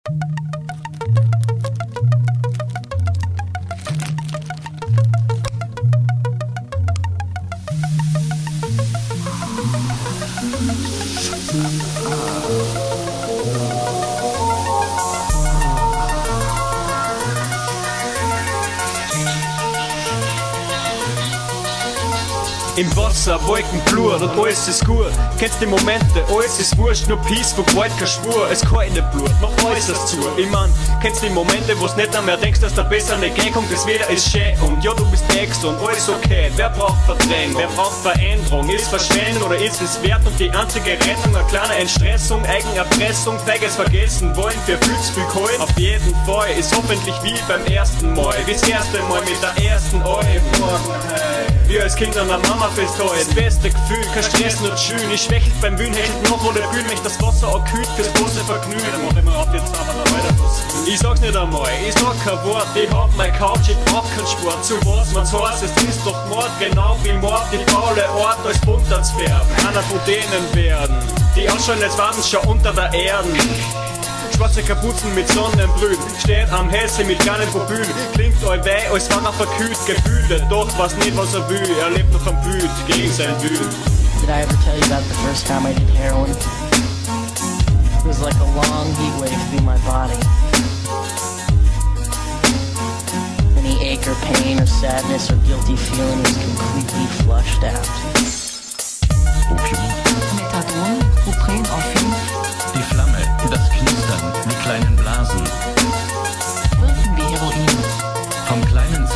Im Wasser, Wolken, Blut und alles ist gut. Kennst die Momente, alles ist wurscht, nur Peace, wo Gewalt kein Schwur. Es keine Blut, mach äußerst zu. Ich mein, kennst die Momente, wo's nicht mehr denkst, dass da besser nicht gehen kommt, das Wetter ist schön und ja, du bist extra und alles okay. Wer braucht Verdrängung, wer braucht Veränderung? Ist Verschwendung oder ist es wert und die einzige Rettung? Eine kleine Entstressung, Eigenerpressung, feiges Vergessen wollen, wer fühlt's viel kalt? Auf jeden Fall ist hoffentlich wie beim ersten Mal, wie das erste Mal mit der ersten wir als Kind an der Mama festhalten. Das beste Gefühl, kein Stress, nur schön. Ich schwächelt beim Wühlen, hechelt noch oder Bühlen, mich das Wasser aküt fürs große Vergnügen. Ich sag's nicht einmal, ich sag kein Wort, ich hab mein Couch, ich brauch keinen Sport. Zu was man's heißt, es ist doch Mord, genau wie Mord, die faule Ort als bunter Zwerg. Einer von denen werden, die ausschauen, als waren schon unter der Erden. Schwarze Kapuzen mit Sonnenbrühen, steht am Hesse mit kleinen Pobühlen. Klingt all weh, als war er verkühlt, gefühlt, doch weiß nicht, was er will. Er lebt noch am Wüt, gegen sein Wüt. Did I ever tell you about the first time I did heroin? It was like a long heat wave through my body. Any ache or pain or sadness or guilty feeling was completely flushed out. Opium. Methadon, Opren, Orphin. Die Flamme, das Knistern, die kleinen Blasen. Wirken wie Heroin. Vom kleinen